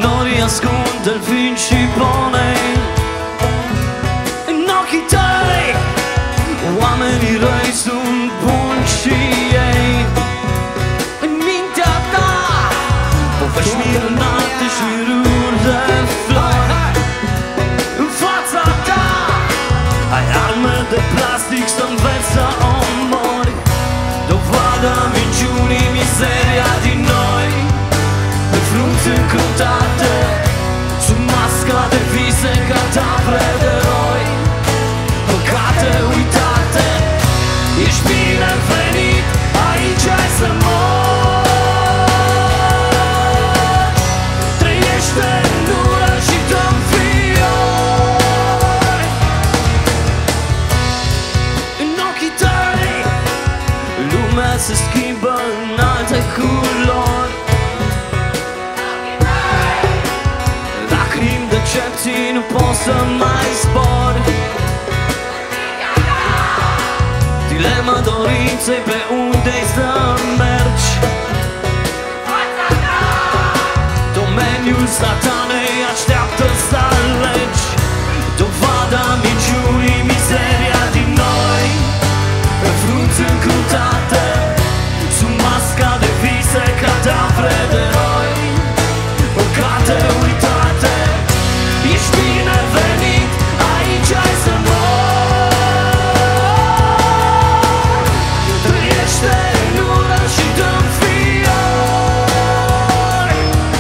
Norii ascund delfini și ponei în ochii tăi. Oamenii răi sunt buni și ei. În mintea ta povești minunate și râuri de flori. În fața ta ai arme de plastic să înveți să omori. Dovada minciunii, mizeria din noi. Pe frunți încruntate, sub masca de vise, cadavre de eroi. Păcate uitate, ești binevenit, aici ai să mori. Trăiește în ură și dă-mi fiori. În ochii tăi lumea se schimbă în alte culori. Lacrimi, decepții, nu poți să mai zbori. Dilema dorinței, pe unde-i să mergi. Domeniul satanei așteaptă să alegi. Dovada minciunii, mizeria din noi. Pe frunți încruntate, sub masca de vise, cadavre de eroi. Păcate uitate, ești binevenit, aici ai să mori. Trăiește în ură și dă-mi fiori.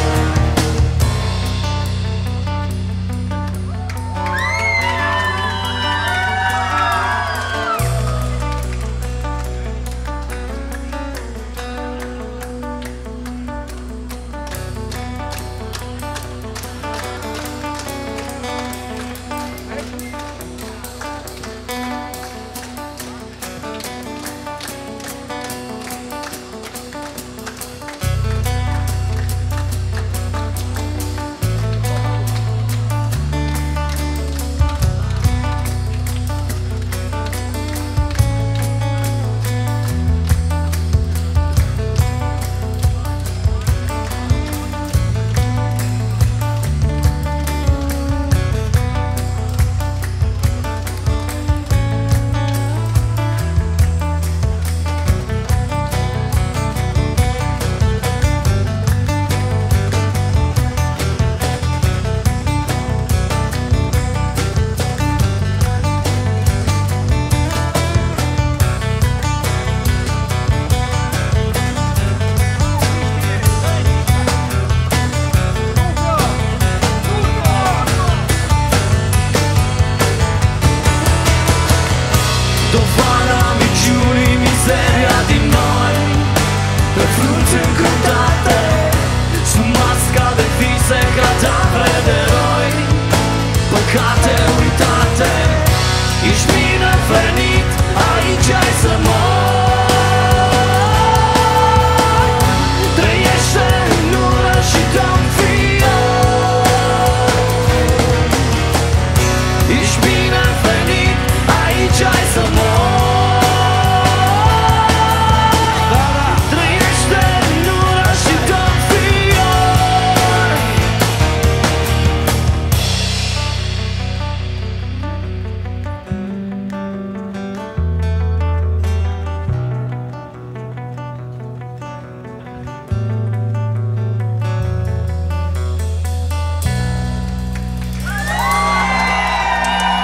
Dovada minciunii, mizeria din noi. Pe frunți încruntate, sub masca de vise, cadavre de eroi. Păcate uitate, ești binevenit, aici ai să mori. Trăiește în ură și dă-mi fiori. Ești binevenit, aici ai să mori. Trăiește în ură și dă-mi fiori.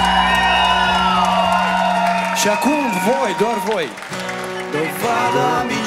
Și acum voi, doar voi. Dovada